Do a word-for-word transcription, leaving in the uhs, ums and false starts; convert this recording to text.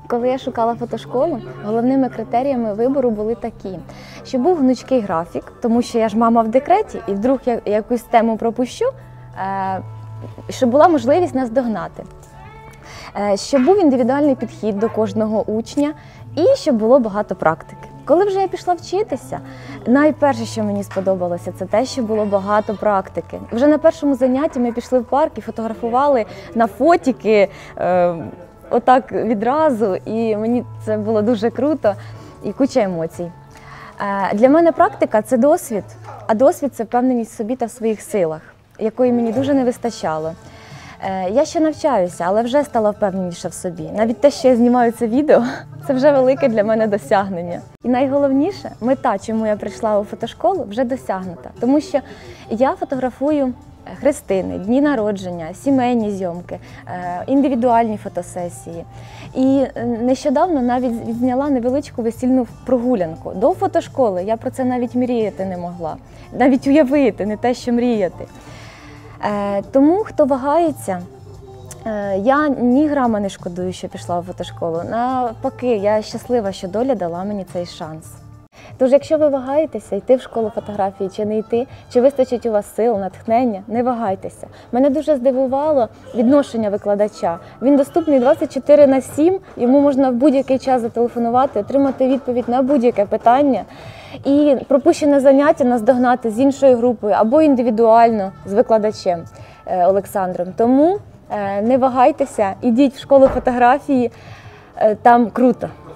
Коли я шукала фотошколу, головними критеріями вибору були такі, щоб був гнучкий графік, тому що я ж мама в декреті, і вдруг я якусь тему пропущу, щоб була можливість нас догнати. Щоб був індивідуальний підхід до кожного учня і щоб було багато практики. Коли вже я пішла вчитися, найперше, що мені сподобалося, це те, що було багато практики. Вже на першому занятті ми пішли в парк і фотографували на фотіки, е, отак відразу, і мені це було дуже круто і куча емоцій. Е, для мене практика – це досвід, а досвід – це впевненість в собі та в своїх силах, якої мені дуже не вистачало. Я ще навчаюся, але вже стала впевненіша в собі. Навіть те, що я знімаю це відео, це вже велике для мене досягнення. І найголовніше, мета, чому я прийшла у фотошколу, вже досягнута. Тому що я фотографую хрестини, дні народження, сімейні зйомки, індивідуальні фотосесії. І нещодавно навіть відзняла невеличку весільну прогулянку. До фотошколи я про це навіть мріяти не могла. Навіть уявити, не те, що мріяти. Тому, хто вагається, я ні грама не шкодую, що пішла в фотошколу. Навпаки, я щаслива, що доля дала мені цей шанс. Тож, якщо ви вагаєтеся, йти в школу фотографії чи не йти, чи вистачить у вас сил, натхнення, не вагайтеся. Мене дуже здивувало відношення викладача. Він доступний двадцять чотири на сім, йому можна в будь-який час зателефонувати, отримати відповідь на будь-яке питання. І пропущене заняття наздогнати з іншою групою або індивідуально з викладачем Олександром. Тому не вагайтеся, ідіть в школу фотографії, там круто.